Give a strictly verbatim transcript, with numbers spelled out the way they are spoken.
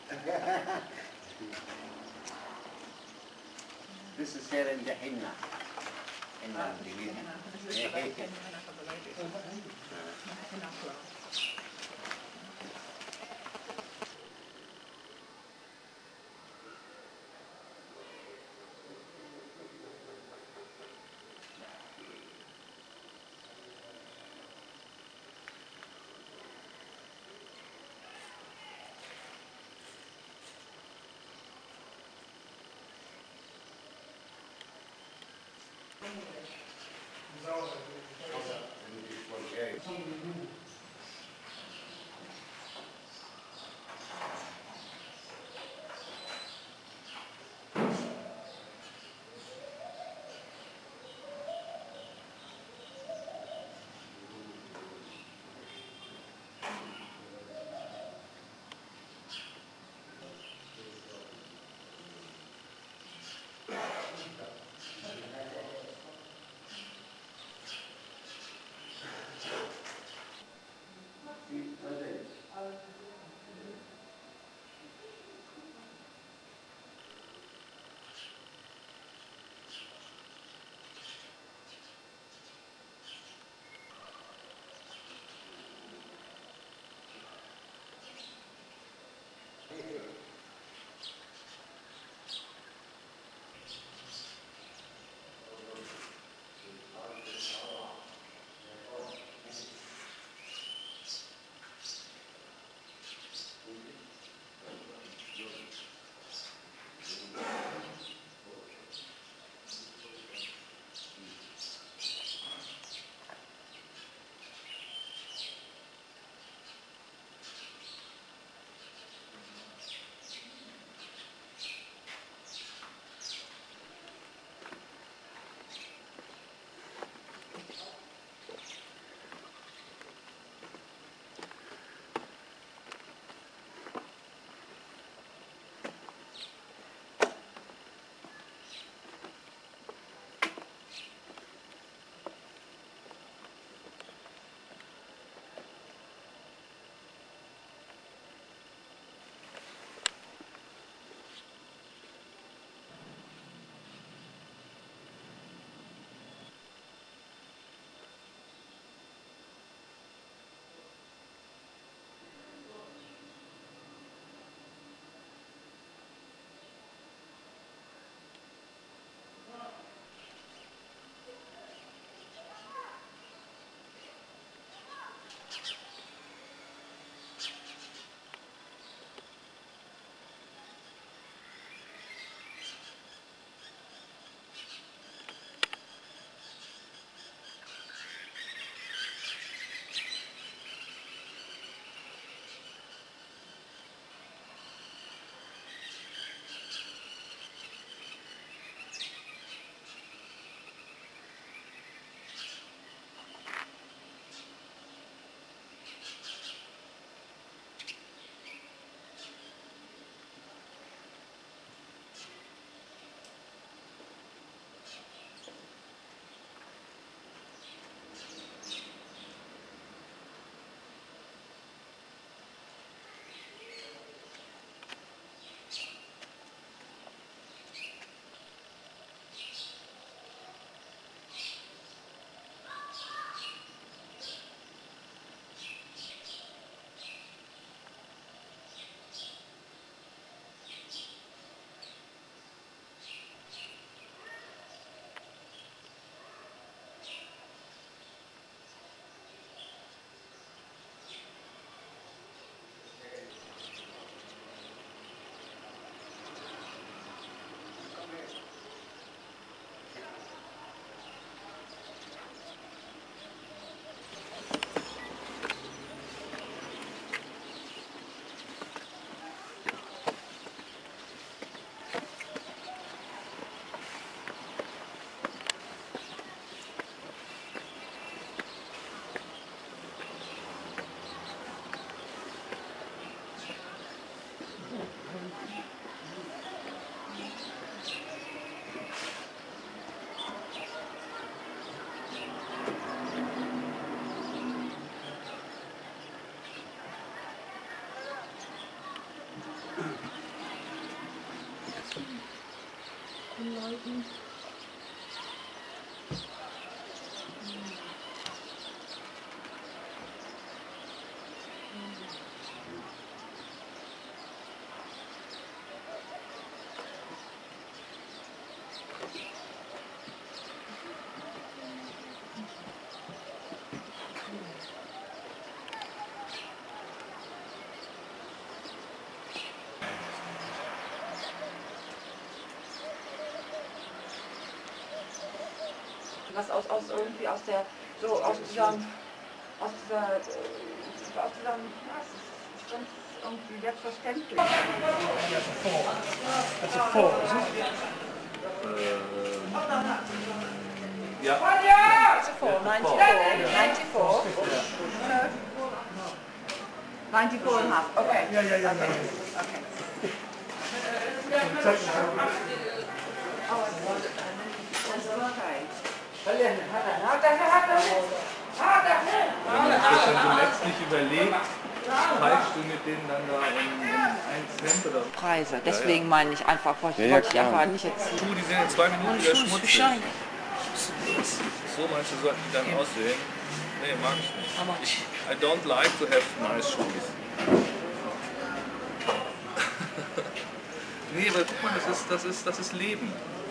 This is Sharon the henna. Henna begini. Leuten. Was aus, aus irgendwie aus der, so aus dieser, aus dieser, äh, aus dieser, ja, es ist ganz irgendwie selbstverständlich. That's a four. That's a four, isn't it? Ja. It's a four, ninety-four, ninety-four. ninety-four and a half, okay. Yeah, yeah, yeah. Okay, yeah. okay. Take it over. Oh, that's okay. Ich habe schon letztlich überlegt, teilst du mit denen dann da um ein Cent oder Preise, deswegen meine ich einfach, wollte Ja, ja, wollte ich klar. einfach nicht jetzt. Du, die sind in zwei Minuten wieder schmutzig. So meinst du, sollten die dann aussehen? Nee, mag ich nicht. Ich, I don't like to have nice shoes. Nee, aber guck mal, das ist, das ist, das ist Leben.